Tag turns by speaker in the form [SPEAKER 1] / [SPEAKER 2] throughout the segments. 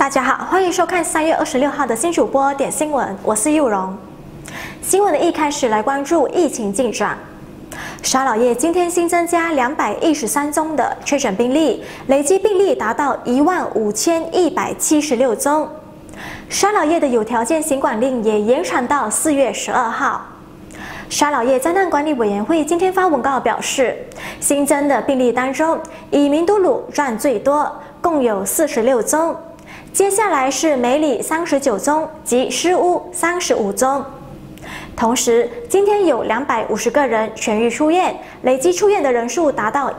[SPEAKER 1] 大家好，欢迎收看3月26号的新主播点新闻，我是佑荣。新闻的一开始来关注疫情进展。沙老叶今天新增加213宗的确诊病例，累计病例达到15176宗。沙老叶的有条件行管令也延长到4月12号。沙老叶灾难管理委员会今天发文告表示，新增的病例当中，以明都鲁占最多，共有46宗。接下来是梅里39宗及诗屋35宗。同时，今天有250个人痊愈出院，累计出院的人数达到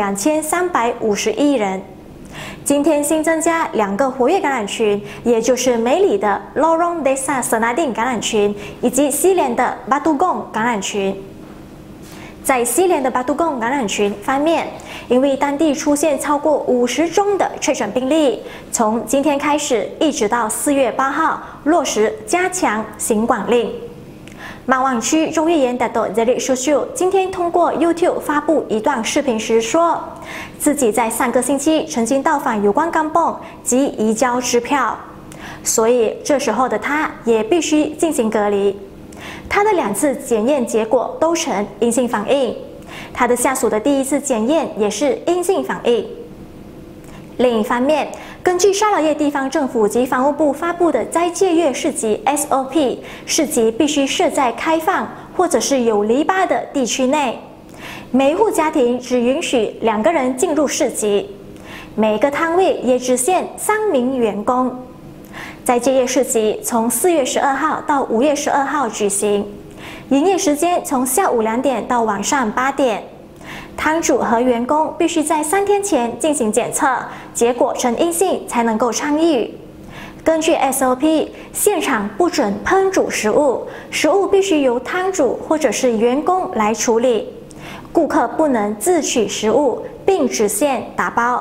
[SPEAKER 1] 12351人。今天新增加2个活跃感染群，也就是梅里的 Lorong Desa Senading 感染群以及西连的 Batu Gong 感染群。在西连的 Batu Gong 感染群方面，因为当地出现超过50宗的确诊病例，从今天开始一直到4月8号落实加强行管令。曼旺区众议员Dato' Zerick Susu今天通过 YouTube 发布一段视频时说，自己在上个星期曾经到访有关kampung及移交支票，所以这时候的他也必须进行隔离。他的2次检验结果都呈阴性反应，他的下属的第1次检验也是阴性反应。另一方面，根据沙劳越地方政府及防务部发布的斋戒月市集 SOP， 市集必须设在开放或者是有篱笆的地区内，每一户家庭只允许2个人进入市集，每一个摊位也只限3名员工。斋戒月市集从4月12号到5月12号举行，营业时间从下午2点到晚上8点。摊主和员工必须在3天前进行检测，结果呈阴性才能够参与。根据 SOP， 现场不准烹煮食物，食物必须由摊主或者是员工来处理，顾客不能自取食物，并只限打包。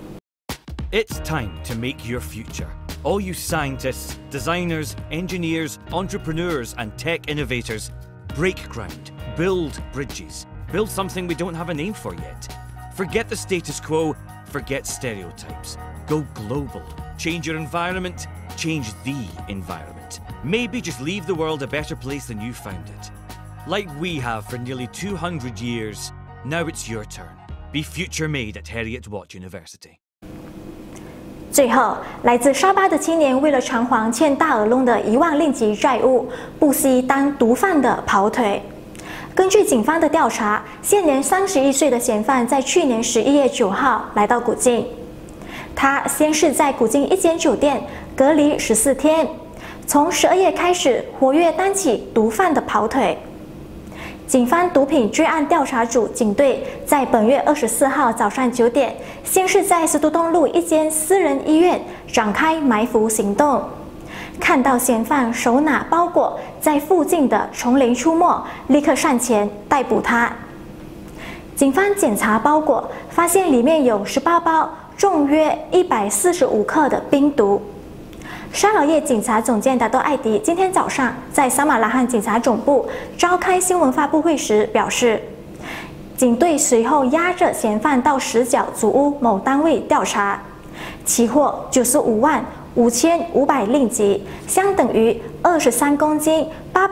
[SPEAKER 2] It's time to make your future. All you scientists, designers, engineers, entrepreneurs, and tech innovators, break ground, build bridges. Build something we don't have a name for yet. Forget the status quo, forget stereotypes. Go global. Change your environment, change the environment. Maybe just leave the world a better place than you found it. Like we have for nearly 200 years, now it's your turn. Be future made at Heriot-Watt University.
[SPEAKER 1] 最后，来自沙巴的青年为了偿还欠大耳窿的1万令吉债务，不惜当毒贩的跑腿。根据警方的调查，现年31岁的嫌犯在去年11月9号来到古晋，他先是在古晋一间酒店隔离14天，从12月开始活跃当起毒贩的跑腿。警方毒品追案调查组警队在本月24号早上9点，先是在石都东路一间私人医院展开埋伏行动。看到嫌犯手拿包裹在附近的丛林出没，立刻上前逮捕他。警方检查包裹，发现里面有18包重约145克的冰毒。沙劳越警察总监Dato'艾迪今天早上在撒马拉罕警察总部召开新闻发布会时表示，警队随后押着嫌犯到石角祖屋某单位调查，起获95万5500令吉，相等于23公斤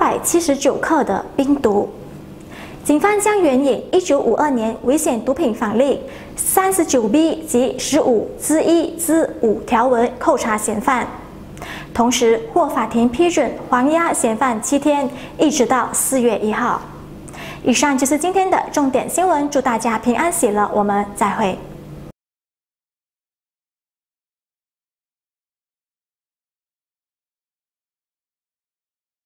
[SPEAKER 1] 879克的冰毒。警方将援引1952年危险毒品法令 39B 及15之1之5条文扣查嫌犯，同时获法庭批准还押嫌犯7天，一直到4月1号。以上就是今天的重点新闻，祝大家平安喜乐，我们再会。